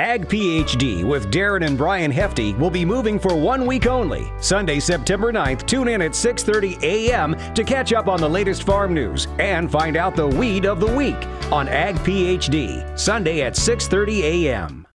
Ag PhD with Darren and Brian Hefty will be moving for 1 week only. Sunday, September 9th, tune in at 6:30 a.m. to catch up on the latest farm news and find out the weed of the week on Ag PhD, Sunday at 6:30 a.m.